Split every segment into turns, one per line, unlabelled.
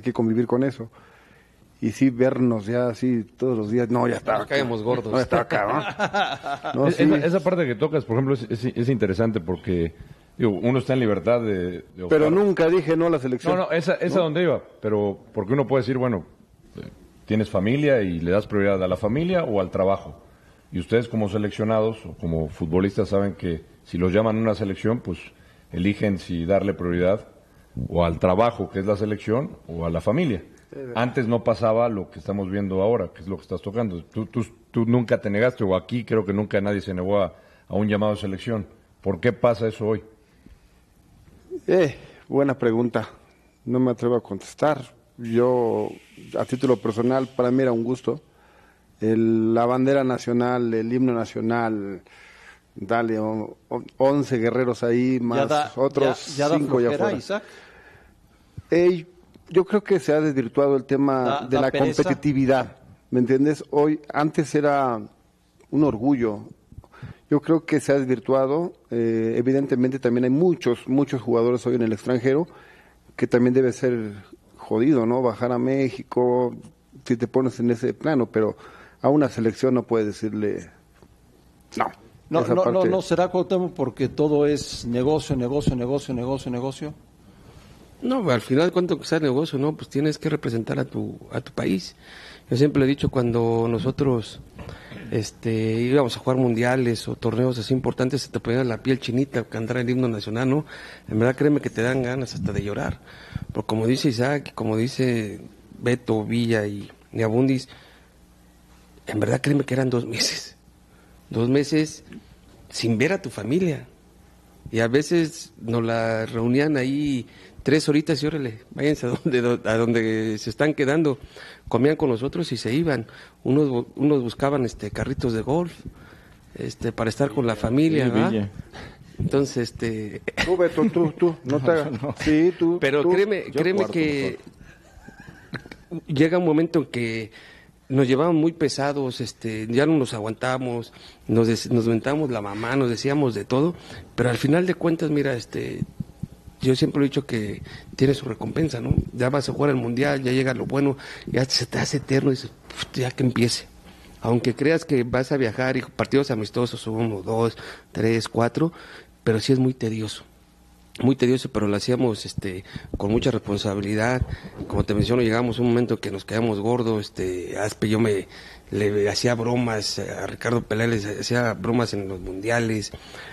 que convivir con eso. Y sí, vernos ya así todos los días, no, ya está.
Nos caemos gordos.
No, está acá, ¿no? No, sí.
Esa parte que tocas, por ejemplo, es interesante porque digo, uno está en libertad de optar.
Pero nunca dije no a la selección.
No, esa donde iba, pero porque uno puede decir, bueno, tienes familia y le das prioridad a la familia o al trabajo. Y ustedes como seleccionados o como futbolistas saben que si los llaman a una selección, pues eligen si darle prioridad o al trabajo, que es la selección, o a la familia. Antes no pasaba lo que estamos viendo ahora, que es lo que estás tocando. Tú nunca te negaste, o aquí creo que nunca nadie se negó a un llamado de selección. ¿Por qué pasa eso hoy?
Buena pregunta. No me atrevo a contestar. Yo, a título personal, para mí era un gusto. La bandera nacional, el himno nacional, dale, 11 guerreros ahí, más otros 5 ya afuera.
Isaac.
Yo creo que se ha desvirtuado el tema de la
pereza.
competitividad, ¿me entiendes? Antes era un orgullo. Yo creo que se ha desvirtuado. Evidentemente también hay muchos jugadores hoy en el extranjero que también debe ser jodido, ¿no? Bajar a México, si te pones en ese plano, pero a una selección no puedes decirle no.
No será, Cuauhtémoc, porque todo es negocio.
No, al final, cuánto que sea negocio, ¿no? Pues tienes que representar a tu país. Yo siempre he dicho, cuando nosotros íbamos a jugar mundiales o torneos así importantes, se te ponía la piel chinita cantar el himno nacional, ¿no? En verdad, créeme que te dan ganas hasta de llorar. Porque como dice Isaac, como dice Beto, Villa y Abundis, en verdad, créeme que eran 2 meses. 2 meses sin ver a tu familia. Y a veces nos la reunían ahí 3 horitas y órale, váyanse a donde se están quedando. Comían con nosotros y se iban. Unos buscaban carritos de golf para estar con la familia, ¿verdad? Entonces,
Tú, Beto, tú, no te hagas.
No.
Sí, tú.
Pero
tú.
créeme que llega un momento en que nos llevaban muy pesados, ya no nos aguantamos, nos mentamos la mamá, nos decíamos de todo, pero al final de cuentas, mira, yo siempre he dicho que tiene su recompensa, ¿no? Ya vas a jugar el mundial, ya llega lo bueno, ya se te hace eterno y dices, ya que empiece. Aunque creas que vas a viajar y partidos amistosos, 1, 2, 3, 4, pero sí es muy tedioso, pero lo hacíamos con mucha responsabilidad. Como te menciono, llegamos a un momento que nos quedamos gordos. Aspe, yo le hacía bromas a Ricardo Peláez, le hacía bromas en los mundiales,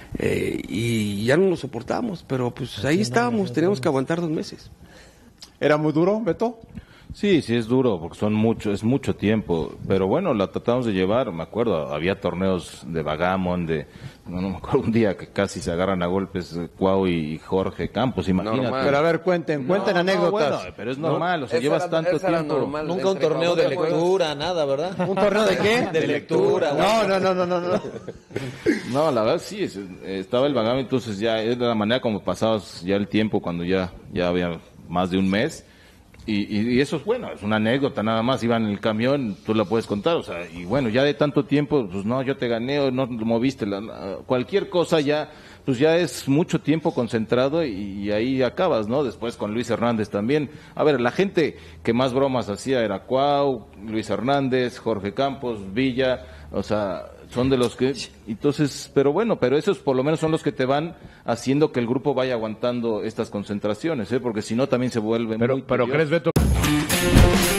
y ya no nos soportábamos, pero pues ahí estábamos, teníamos que aguantar 2 meses.
¿Era muy duro, Beto?
Sí, es duro, porque es mucho tiempo, pero bueno, la tratamos de llevar. Me acuerdo, había torneos de Vagamon, no me acuerdo, un día que casi se agarran a golpes Cuau y Jorge Campos, imagínate.
Normal.
Pero a ver, cuenten anécdotas.
Bueno, pero es normal, o sea, llevas tanto tiempo.
Normal, nunca un torneo de lectura, nada, ¿verdad?
¿Un torneo de qué?
De lectura.
No.
No, la verdad sí, estaba el Vagamon, entonces ya era la manera como pasabas ya el tiempo cuando ya había más de un mes. Y eso es bueno, es una anécdota nada más. Iban en el camión, tú la puedes contar, o sea, y bueno, ya de tanto tiempo, pues no, yo te gané o no moviste, cualquier cosa ya, pues ya es mucho tiempo concentrado y ahí acabas, ¿no? Después con Luis Hernández también. A ver, la gente que más bromas hacía era Cuau, Luis Hernández, Jorge Campos, Villa, o sea, son de los que, entonces, pero esos por lo menos son los que te van haciendo que el grupo vaya aguantando estas concentraciones, porque si no también se vuelven
Pero
muy
¿crees,
tediosos.
Beto?